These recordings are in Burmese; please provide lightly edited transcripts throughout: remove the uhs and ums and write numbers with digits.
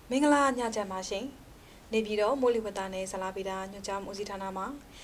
မင်္ဂလာညချမ်းပါရှင်နေပြည်တော်မိုးလေဝသနဲ့ဇလာဗီတာညွှန်ကြားမှုဦးစီးဌာနမှ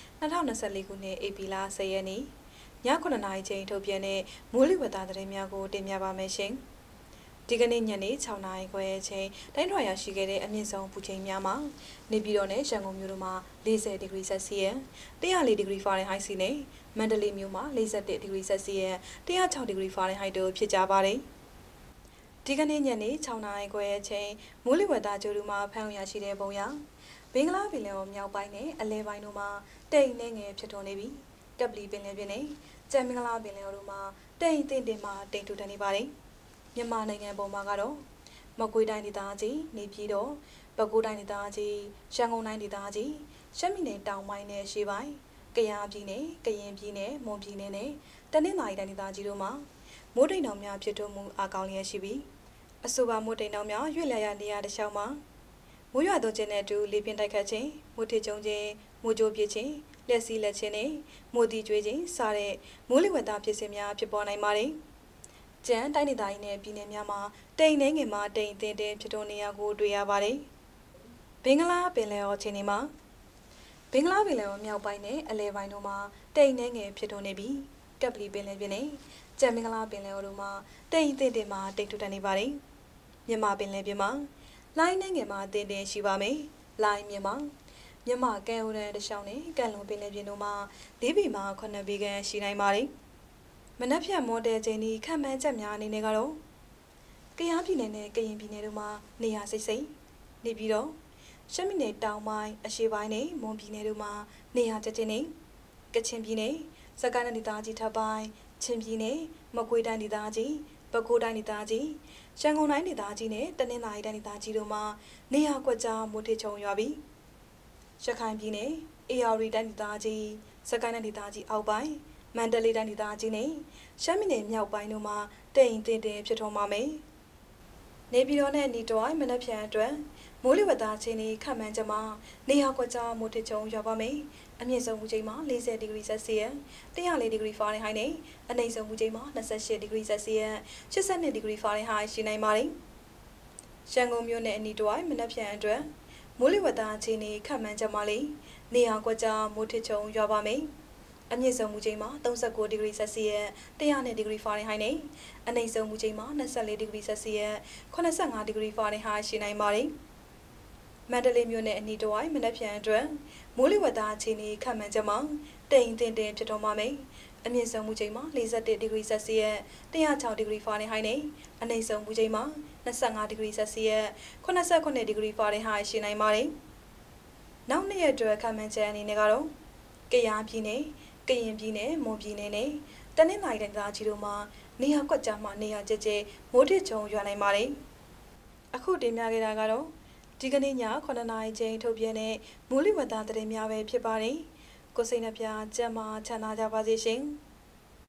2024ခုနှစ်ဧပြီလ10ရက်နေ့ည9:00နာရီချိန်ထုတ်ပြန်တဲ့မိုးလေဝသသတင်းများကိုတင်ပြပါမယ်ရှင်ဒီကနေ့ညနေ6:00နာရီခွဲအချိန်တိုင်းထွာရရှိခဲ့တဲ့အမြင့်ဆုံးပူချိန်များမှာနေပြည်တော်နဲ့ရန်ကုန်မြို့တို့မှာ40ဒီဂရီဆက်စီယပ်104ဒီဂရီဖာရင်ဟိုက်စီနဲ့မန္တလေးမြို့မှာ41ဒီဂရီဆက်စီယပ်106ဒီဂရီဖာရင်ဟိုက်တို့ဖြစ်ကြပါတယ်ဒီကနေ့ညနေ6:00နာရီခွဲအချိန်မိုးလေဝသကြိုးတူမှာဖမ်းရရှိတဲ့ပုံရဘင်္ဂလားပင်လယ်အော်မြောက်ပိုင်းနဲ့အလဲပိုင်းတို့မှာတိမ်နှဲငယ်ဖြစ်ထွန်းနေပြီးကပလီပင်လယ်ပြင်နဲ့ကျန်မင်္ဂလာပင်လယ်အော်တို့မှာတိမ်တင်တင်မှာတိမ်ထူထန်နေပါတယ်မြန်မာနိုင်ငံပေါ်မှာကတော့မကွေးတိုင်းဒေသကြီးနေပြည်တော်ပဲခူးတိုင်းဒေသကြီးရန်ကုန်တိုင်းဒေသကြီးရှမ်းပြည်နယ်တောင်ပိုင်းနဲ့ရှေ့ပိုင်းကယားပြည်နယ်ကရင်ပြည်နယ်မွန်ပြည်နယ်နဲ့တနင်္သာရီတိုင်းဒေသကြီးတို့မှာမိုးတိမ်တောင်များဖြစ်ထွန်းမှုအကောင်လျက်ရှိပြီးအဆိုပါမိုးတိမ်တောင်များရွေ့လျားနေရာတစ်လျှောက်မှာမိုးရွာသွန်းခြင်းနဲ့အတူလေပြင်းတိုက်ခတ်ခြင်းမိုးထစ်ကျုံခြင်းမိုးကြိုးပစ်ခြင်းလက်စီးလက်ခြင်းနဲ့မိုးတီကျွေးခြင်းစတဲ့မိုးလေဝသဖြစ်စဉ်များဖြစ်ပေါ်နိုင်ပါတယ်။ကျန်တိုင်းဒေသကြီးနဲ့ပြည်နယ်များမှာတိမ်နှဲငယ်မှတိမ်တင်တင်ဖြစ်ထွန်းနေရကိုတွေ့ရပါတယ်။ဘင်္ဂလားပင်လယ်အော်ချင်းတွေမှာဘင်္ဂလားပင်လယ်အော်မြောက်ပိုင်းနဲ့အလဲပိုင်းတို့မှာတိမ်နှဲငယ်ဖြစ်ထွန်းနေပြီးကပလီပင်လယ်ပြင်နဲ့ကျန်မင်္ဂလာပင်လယ်အော်တို့မှာတိမ်တင်တင်မှာတိမ်ထူထန်နေပါတယ်။မြန်မာပင်လယ်ပြင်မှာလိုင်းနှဲငယ်မှာတင်တင်ရှိပါမယ်။လိုင်းမြန်မာကဲအိုရန်တရှောင်းနဲ့ကံလုံပင်လယ်ပြင်တို့မှာ4 ပေမှ9 ပေခန့်ရှိနိုင်ပါတယ်။မနက်ဖြန်မော်ဒယ်ချိန်ဒီခန့်မှန်းချက်များအနေနဲ့ကတော့ကယားပြည်နယ်နဲ့ကရင်ပြည်နယ်တို့မှာနေရာစိတ်စိတ်နေပြီးတော့ရှမ်းပြည်နယ်တောင်ပိုင်းအရှေ့ပိုင်းနဲ့မွန်ပြည်နယ်တို့မှာနေရာကျကျနဲ့ကချင်ပြည်နယ်စကိုင်းတိုင်းဒေသကြီးထပ်ပိုင်းချင်းပြည်နယ်မကွေးတိုင်းဒေသကြီးပဲခူးတိုင်းဒေသကြီးရန်ကုန်တိုင်းဒေသကြီးနဲ့တနင်္သာရီတိုင်းဒေသကြီးတို့မှာနေရာကွက်ကြားမိုးထစ်ချုံရွာပြီးရခိုင်ပြည်နယ်အေရရီတိုင်းဒေသကြီးစကိုင်းတိုင်းဒေသကြီးအောက်ပိုင်းမန္တလေးတိုင်းဒေသကြီးနဲ့ရှမ်းပြည်နယ်မြောက်ပိုင်းတို့မှာတိမ်တင်တင်ဖြစ်ထွန်းပါမယ်နေပြည်တော်နဲ့နီတော်မနက်ဖြန်အတွက်မိုးလေဝသအခြေအနေခန့်မှန်းချက်မှာနေရာကွက်ကြားမိုးထစ်ချုံရွာပါမယ်အမြင့်ဆုံးမူချိန်မှာ40ဒီဂရီဆက်စီယပ်104ဒီဂရီဖာရင်ဟိုက်နဲ့အနိမ့်ဆုံးမူချိန်မှာ28ဒီဂရီဆက်စီယပ်82ဒီဂရီဖာရင်ဟိုက်ရှိနိုင်ပါတယ်ရန်ကုန်မြို့နယ်အနီးတစ်ဝိုက်မနက်ဖြန်အတွက်မိုးလေဝသအခြေအနေခန့်မှန်းချက်မှာနေရာကွက်ကြားမိုးထစ်ချုံရွာပါမယ်အမြင့်ဆုံးမူချိန်မှာ39ဒီဂရီဆက်စီယပ်100ဒီဂရီဖာရင်ဟိုက်နဲ့အနိမ့်ဆုံးမူချိန်မှာ24ဒီဂရီဆက်စီယပ်85ဒီဂရီဖာရင်ဟိုက်ရှိနိုင်ပါတယ်မန္တလေးမြို့နယ်အနီးတစ်ဝိုက်မနက်ဖြန်အတွက်မိုးလေဝသအခြေအနေခန့်မှန်းချက်မှာတိမ်တင်တင်ဖြစ်တော်မှာမယ်အမြင့်ဆုံးမူချိန်မှာ41ဒီဂရီဆက်စီယပ်106ဒီဂရီဖာရင်ဟိုက်နဲ့အနိမ့်ဆုံးမူချိန်မှာ25ဒီဂရီဆက်စီယပ်89ဒီဂရီဖာရင်ဟိုက်ရှိနိုင်ပါတယ်နောက်နေ့ရက်အတွက်ခန့်မှန်းချက်အနေနဲ့ကတော့ကယားပြည်နယ်ကရင်ပြည်နယ်မွန်ပြည်နယ်နဲ့တနင်္သာရီတိုင်းဒေသကြီးတို့မှာနေရာကွက်ကြားမှာနေရာကျကျမိုးထစ်ချုံရွာနိုင်ပါတယ်အခုတင်ပြခဲ့တာကတော့ဒီကနေ့ည9:00နာရီချိန်ထုတ်ပြန်တဲ့မိုးလေဝသသတင်းများပဲဖြစ်ပါတယ်။ကိုစိတ်နှပြကျန်းမာချမ်းသာကြပါစေရှင်။